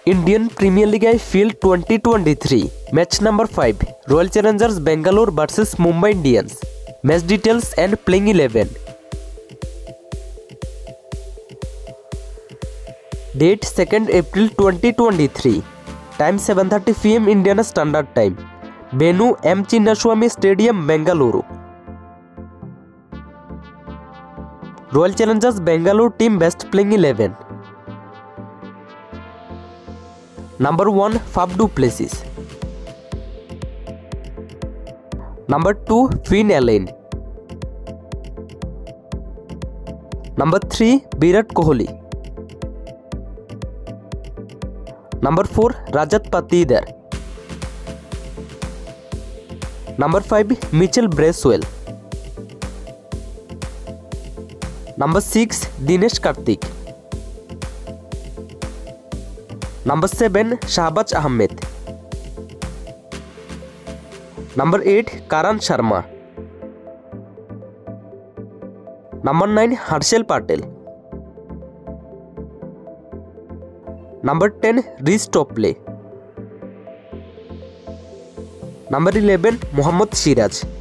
Indian Premier League IPL 2023 Match number 5 Royal Challengers Bangalore vs Mumbai Indians. Match details and playing 11. Date 2nd April 2023. Time 7:30 PM Indian Standard Time. Venue M. Chinnaswamy Stadium, Bangalore. Royal Challengers Bangalore team best playing 11. Number 1 Faf Du Plassis. Number 2 Finn Allen. Number 3 Virat Kohli. Number 4 Rajat Patidar. Number 5 Maxwell. Number 6 Dinesh Karthik. Number 7 Shahbaz Ahmed. Number 8 Karan Sharma. Number 9 Harshel Patel. Number 10 Hazelwood. Number 11 Mohammed Siraj.